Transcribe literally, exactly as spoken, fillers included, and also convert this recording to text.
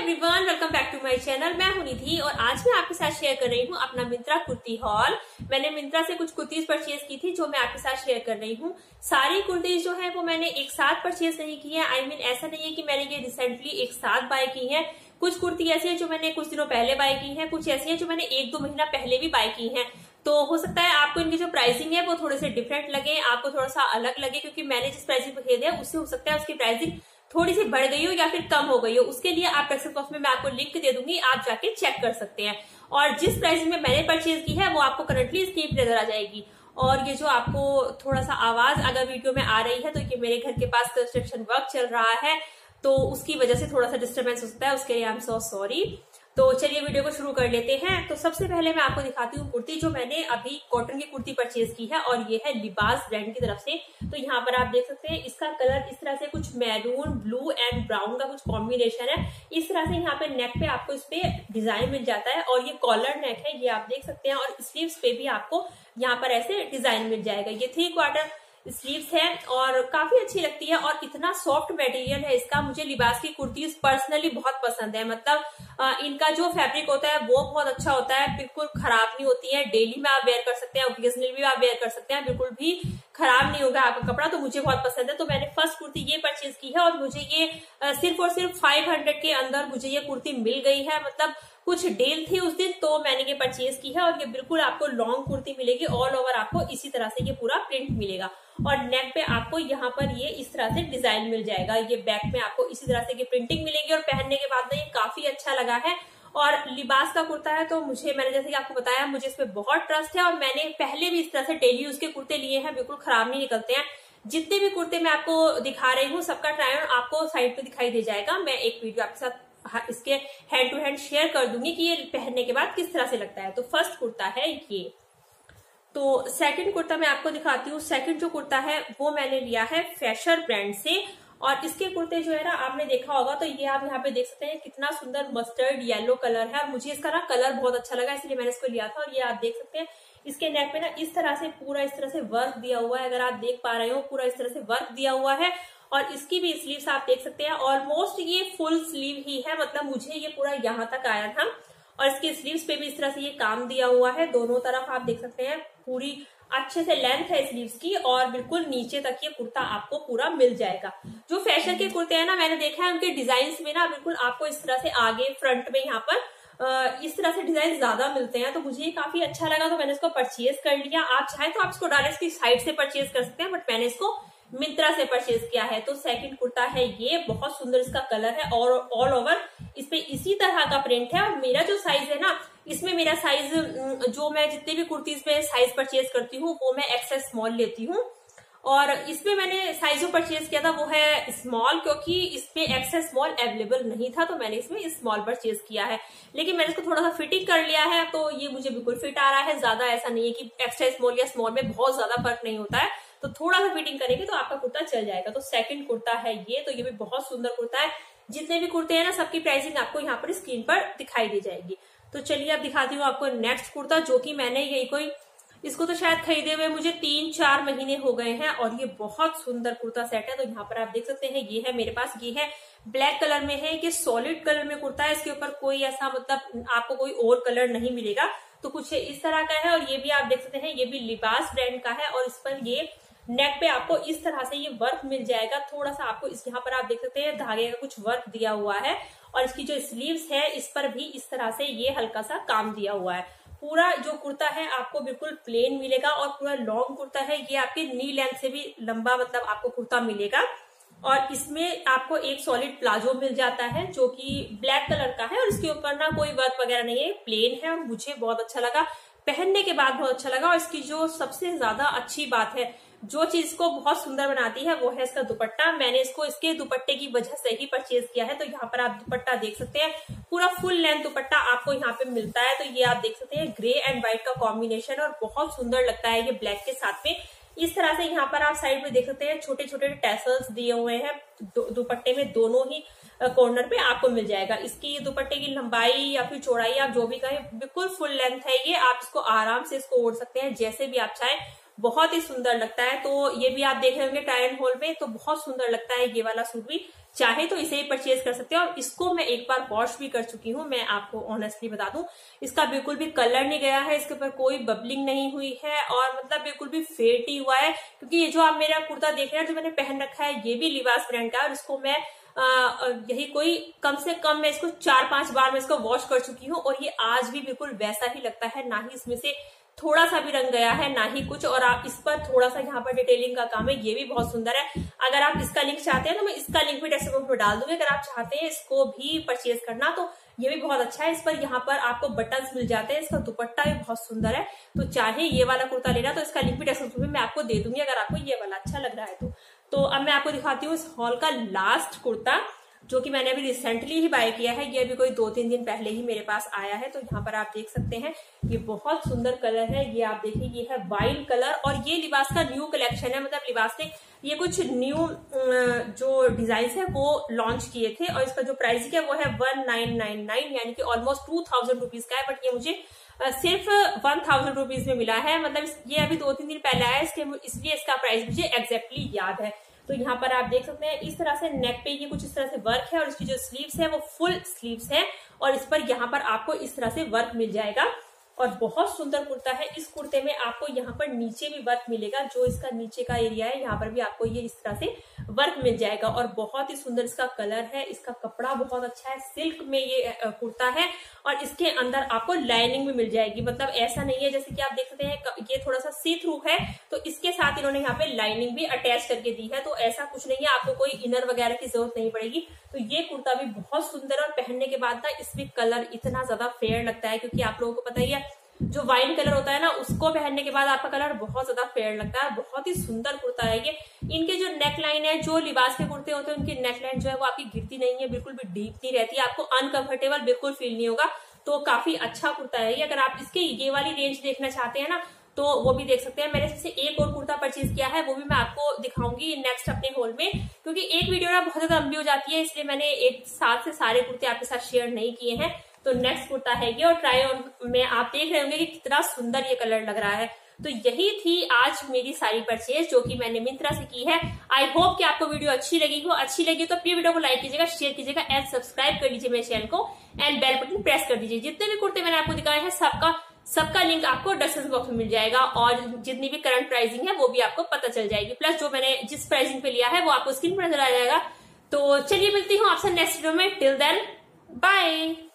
Everyone, welcome back to my channel. मैं हूं निधि और आज मैं आपके साथ शेयर कर रही हूं अपना मिंत्रा कुर्ती हॉल। मैंने मिंत्रा से कुछ कुर्तीज परचेज की थी जो मैं आपके साथ शेयर कर रही हूं। सारी कुर्तीज जो है वो मैंने एक साथ परचेज नहीं की है। आई मीन ऐसा नहीं है कि मैंने ये रिसेंटली एक साथ बाय की है। कुछ कुर्ती ऐसी है जो मैंने कुछ दिनों पहले बाय की है, कुछ ऐसी है जो मैंने एक दो महीना पहले भी बाय की है। तो हो सकता है आपको इनकी जो प्राइसिंग है वो थोड़े से डिफरेंट लगे, आपको थोड़ा सा अलग लगे, क्योंकि मैंने जिस प्राइसिंग पे खरीदे उससे हो सकता है उसकी प्राइसिंग थोड़ी सी बढ़ गई हो या फिर कम हो गई हो। उसके लिए आप डिस्क्रिप्शन बॉक्स में मैं आपको लिंक दे दूंगी, आप जाके चेक कर सकते हैं। और जिस प्राइसिंग में मैंने परचेज की है वो आपको करंटली स्क्रीन पे नजर आ जाएगी। और ये जो आपको थोड़ा सा आवाज अगर वीडियो में आ रही है तो ये मेरे घर के पास कंस्ट्रक्शन वर्क चल रहा है, तो उसकी वजह से थोड़ा सा डिस्टर्बेंस हो सकता है, उसके लिए आई एम सो सॉरी। तो चलिए वीडियो को शुरू कर लेते हैं। तो सबसे पहले मैं आपको दिखाती हूँ कुर्ती जो मैंने अभी कॉटन की कुर्ती परचेज की है, और ये है लिबास ब्रांड की तरफ से। तो यहाँ पर आप देख सकते हैं इसका कलर इस तरह से कुछ मैरून, ब्लू एंड ब्राउन का कुछ कॉम्बिनेशन है। इस तरह से यहाँ पे नेक पे आपको इस पे डिजाइन मिल जाता है, और ये कॉलर नेक है, ये आप देख सकते हैं। और स्लीव्स पे भी आपको यहाँ पर ऐसे डिजाइन मिल जाएगा। ये थ्री क्वार्टर स्लीव्स है और काफी अच्छी लगती है, और इतना सॉफ्ट मटेरियल है इसका। मुझे लिबास की कुर्तीज पर्सनली बहुत पसंद है। मतलब आ, इनका जो फैब्रिक होता है वो बहुत अच्छा होता है, बिल्कुल खराब नहीं होती है। डेली में आप वेयर कर सकते हैं, ओकेजनली भी आप वेयर कर सकते हैं, बिल्कुल भी खराब नहीं होगा आपका कपड़ा। तो मुझे बहुत पसंद है। तो मैंने फर्स्ट कुर्ती ये परचेज की है, और मुझे ये आ, सिर्फ और सिर्फ फाइव हंड्रेड के अंदर मुझे ये कुर्ती मिल गई है। मतलब कुछ डील थी उस दिन, तो मैंने ये परचेज की है। और ये बिल्कुल आपको लॉन्ग कुर्ती मिलेगी, ऑल ओवर आपको इसी तरह से ये पूरा प्रिंट मिलेगा। और नेक पे आपको यहाँ पर ये इस तरह से डिजाइन मिल जाएगा। ये बैक में आपको इसी तरह से ये प्रिंटिंग मिलेगी, और पहनने के बाद ना ये काफी अच्छा लगा है। और लिबास का कुर्ता है तो मुझे, मैंने जैसे कि आपको बताया, मुझे इस पे बहुत ट्रस्ट है। और मैंने पहले भी इस तरह से डेली यूज के कुर्ते लिए हैं, बिल्कुल खराब नहीं निकलते हैं। जितने भी कुर्ते मैं आपको दिखा रही हूँ सबका ट्रायल आपको साइड पे दिखाई दे जाएगा। मैं एक वीडियो आपके साथ इसके हैंड टू हैंड शेयर कर दूंगी कि ये पहनने के बाद किस तरह से लगता है। तो फर्स्ट कुर्ता है ये। तो सेकंड कुर्ता मैं आपको दिखाती हूँ। सेकंड जो कुर्ता है वो मैंने लिया है फैशर ब्रांड से, और इसके कुर्ते जो है ना आपने देखा होगा, तो ये आप यहाँ पे देख सकते हैं कितना सुंदर मस्टर्ड येलो कलर है। और मुझे इसका ना कलर बहुत अच्छा लगा, इसलिए मैंने इसको लिया था। और ये आप देख सकते हैं इसके नेक पे ना इस तरह से पूरा इस तरह से वर्क दिया हुआ है। अगर आप देख पा रहे हो, पूरा इस तरह से वर्क दिया हुआ है। और इसकी भी स्लीव्स आप देख सकते हैं, ऑलमोस्ट ये फुल स्लीव ही है। मतलब मुझे ये पूरा यहाँ तक आया था, और इसके स्लीव्स पे भी इस तरह से ये काम दिया हुआ है। दोनों तरफ आप देख सकते हैं पूरी अच्छे से लेंथ है स्लीव्स की, और बिल्कुल नीचे तक ये कुर्ता आपको पूरा मिल जाएगा। जो फैशन के कुर्ते हैं ना, मैंने देखा है उनके डिजाइन में ना बिल्कुल आपको इस तरह से आगे फ्रंट में यहाँ पर इस तरह से डिजाइन ज्यादा मिलते हैं। तो मुझे ये काफी अच्छा लगा, तो मैंने इसको परचेज कर लिया। आप चाहें तो आप इसको डायरेक्ट साइड से परचेज कर सकते हैं, बट मैंने इसको मिंत्रा से परचेज किया है। तो सेकंड कुर्ता है ये, बहुत सुंदर इसका कलर है, और ऑल ओवर इस पे इसी तरह का प्रिंट है। और मेरा जो साइज है ना, इसमें मेरा साइज, जो मैं जितने भी कुर्तीज में साइज परचेज करती हूँ वो मैं एक्सेस स्मॉल लेती हूँ। और इसमें मैंने साइज जो परचेज किया था वो है स्मॉल, क्योंकि इसमें एक्सेस स्मॉल अवेलेबल नहीं था, तो मैंने इसमें स्मॉल परचेज किया है। लेकिन मैंने इसको थोड़ा सा फिटिंग कर लिया है, तो ये मुझे बिल्कुल फिट आ रहा है। ज्यादा ऐसा नहीं है कि एक्स्ट्रा स्मॉल या स्मॉल में बहुत ज्यादा फर्क नहीं होता है, तो थोड़ा सा फिटिंग करेंगे तो आपका कुर्ता चल जाएगा। तो सेकंड कुर्ता है ये। तो ये भी बहुत सुंदर कुर्ता है। जितने भी कुर्ते हैं ना सबकी प्राइसिंग आपको यहाँ पर स्क्रीन पर दिखाई दी जाएगी। तो चलिए अब दिखाती हूँ आपको नेक्स्ट कुर्ता, जो कि मैंने यही कोई, इसको तो शायद खरीदे हुए मुझे तीन चार महीने हो गए हैं, और ये बहुत सुंदर कुर्ता सेट है। तो यहाँ पर आप देख सकते हैं ये है मेरे पास, ये है ब्लैक कलर में है, ये सॉलिड कलर में कुर्ता है। इसके ऊपर कोई ऐसा मतलब आपको कोई और कलर नहीं मिलेगा, तो कुछ इस तरह का है। और ये भी आप देख सकते हैं ये भी लिबास ब्रांड का है, और इस पर ये नेक पे आपको इस तरह से ये वर्क मिल जाएगा। थोड़ा सा आपको इस यहाँ पर आप देख सकते हैं धागे का कुछ वर्क दिया हुआ है, और इसकी जो स्लीव्स है इस पर भी इस तरह से ये हल्का सा काम दिया हुआ है। पूरा जो कुर्ता है आपको बिल्कुल प्लेन मिलेगा, और पूरा लॉन्ग कुर्ता है। ये आपके नी लेंथ से भी लंबा मतलब आपको कुर्ता मिलेगा। और इसमें आपको एक सॉलिड प्लाजो मिल जाता है जो कि ब्लैक कलर का है, और इसके ऊपर ना कोई वर्क वगैरह नहीं है, प्लेन है। और मुझे बहुत अच्छा लगा, पहनने के बाद बहुत अच्छा लगा। और इसकी जो सबसे ज्यादा अच्छी बात है, जो चीज को बहुत सुंदर बनाती है, वो है इसका दुपट्टा। मैंने इसको इसके दुपट्टे की वजह से ही परचेज किया है। तो यहाँ पर आप दुपट्टा देख सकते हैं, पूरा फुल लेंथ दुपट्टा आपको यहाँ पे मिलता है। तो ये आप देख सकते हैं ग्रे एंड व्हाइट का कॉम्बिनेशन, और बहुत सुंदर लगता है ये ब्लैक के साथ में। इस तरह से यहाँ पर आप साइड में देख सकते हैं छोटे छोटे टैसल्स दिए हुए हैं दुपट्टे में, दोनों ही कॉर्नर पे आपको मिल जाएगा। इसकी दुपट्टे की लंबाई या फिर चौड़ाई आप जो भी कहें, बिल्कुल फुल लेंथ है ये। आप इसको आराम से इसको ओढ़ सकते हैं जैसे भी आप चाहें। बहुत ही सुंदर लगता है। तो ये भी आप देख रहे होंगे ट्रायल हॉल में, तो बहुत सुंदर लगता है ये वाला सूट भी। चाहे तो इसे ही परचेज कर सकते हैं। और इसको मैं एक बार वॉश भी कर चुकी हूँ, मैं आपको ऑनेस्टली बता दूं, इसका बिल्कुल भी कलर नहीं गया है, इसके ऊपर कोई बबलिंग नहीं हुई है और मतलब बिल्कुल भी फेड ही हुआ है। क्योंकि ये जो आप मेरा कुर्ता देख रहे हैं जो मैंने पहन रखा है, ये भी लिबास ब्रांड का है और इसको मैं आ, यही कोई कम से कम मैं इसको चार पांच बार मैं इसको वॉश कर चुकी हूँ और ये आज भी बिल्कुल वैसा ही लगता है। ना ही इसमें से थोड़ा सा भी रंग गया है, ना ही कुछ। और आप इस पर थोड़ा सा यहाँ पर डिटेलिंग का काम है, ये भी बहुत सुंदर है। अगर आप इसका लिंक चाहते हैं तो मैं इसका लिंक भी डिस्क्रिप्शन में डाल दूंगी। अगर आप चाहते हैं इसको भी परचेज करना तो ये भी बहुत अच्छा है। इस पर यहाँ पर आपको बटन्स मिल जाते हैं, इसका दुपट्टा भी बहुत सुंदर है। तो चाहे ये वाला कुर्ता लेना तो इसका लिंक भी डिस्क्रिप्शन में मैं आपको दे दूंगी, अगर आपको ये वाला अच्छा लग रहा है तो। तो अब मैं आपको दिखाती हूँ इस हॉल का लास्ट कुर्ता, जो कि मैंने अभी रिसेंटली ही बाय किया है। ये अभी कोई दो तीन दिन पहले ही मेरे पास आया है। तो यहाँ पर आप देख सकते हैं ये बहुत सुंदर कलर है। ये आप देखिए, ये है वाइन कलर और ये लिबास का न्यू कलेक्शन है। मतलब लिबास ने ये कुछ न्यू जो डिजाइन है वो लॉन्च किए थे और इसका जो प्राइस है वो है वन नाइन नाइन नाइन, यानी कि ऑलमोस्ट टू थाउजेंड रुपीज का है। बट ये मुझे सिर्फ वन थाउजेंड रुपीज में मिला है। मतलब ये अभी दो तीन दिन पहले आया, इसलिए इसका प्राइस मुझे एग्जैक्टली याद है। तो यहाँ पर आप देख सकते हैं इस तरह से नेक पे ये कुछ इस तरह से वर्क है और इसकी जो स्लीव्स है वो फुल स्लीव्स है और इस पर यहाँ पर आपको इस तरह से वर्क मिल जाएगा और बहुत सुंदर कुर्ता है। इस कुर्ते में आपको यहाँ पर नीचे भी वर्क मिलेगा, जो इसका नीचे का एरिया है यहाँ पर भी आपको ये इस तरह से वर्क मिल जाएगा और बहुत ही सुंदर इसका कलर है। इसका कपड़ा बहुत अच्छा है, सिल्क में ये कुर्ता है और इसके अंदर आपको लाइनिंग भी मिल जाएगी। मतलब ऐसा नहीं है जैसे कि आप देख सकते हैं ये थोड़ा सा सी थ्रू है, तो इसके साथ इन्होंने यहाँ पे लाइनिंग भी अटैच करके दी है। तो ऐसा कुछ नहीं है, आपको कोई इनर वगैरह की जरूरत नहीं पड़ेगी। तो ये कुर्ता भी बहुत सुंदर और पहनने के बाद ना इसमें कलर इतना ज्यादा फेयर लगता है, क्योंकि आप लोगों को पता ही है जो वाइन कलर होता है ना उसको पहनने के बाद आपका कलर बहुत ज्यादा फेयर लगता है। बहुत ही सुंदर कुर्ता है ये। इनके जो नेक लाइन है, जो लिबास के कुर्ते होते हैं उनकी नेक लाइन जो है वो आपकी गिरती नहीं है, बिल्कुल भी डीप नहीं रहती है, आपको अनकंफर्टेबल बिल्कुल फील नहीं होगा। तो काफी अच्छा कुर्ता है ये। अगर आप इसके ये वाली रेंज देखना चाहते हैं ना तो वो भी देख सकते हैं। मैंने इससे एक और कुर्ता परचेज किया है, वो भी मैं आपको दिखाऊंगी नेक्स्ट अपने हॉल में, क्योंकि एक वीडियो ना बहुत ज्यादा लंबी हो जाती है, इसलिए मैंने एक साथ से सारे कुर्ते आपके साथ शेयर नहीं किए हैं। तो नेक्स्ट कुर्ता है ये और ट्राई ऑन में आप देख रहे होंगे कि कितना सुंदर ये कलर लग रहा है। तो यही थी आज मेरी सारी परचेज जो कि मैंने मिंत्रा से की है। आई होप कि आपको वीडियो अच्छी लगी हो। अच्छी लगी तो प्लीज वीडियो को लाइक कीजिएगा, शेयर कीजिएगा एंड सब्सक्राइब कर लीजिए मेरे चैनल को एंड बेल बटन प्रेस कर दीजिए। जितने भी कुर्ते मैंने आपको दिखाए हैं सबका सबका लिंक आपको डिस्क्रिप्शन बॉक्स में मिल जाएगा और जितनी भी करंट प्राइसिंग है वो भी आपको पता चल जाएगी। प्लस जो मैंने जिस प्राइसिंग पे लिया है वो आपको स्क्रीन पर नजर आ जाएगा। तो चलिए मिलती हूँ आपसे नेक्स्ट वीडियो में। Till then bye.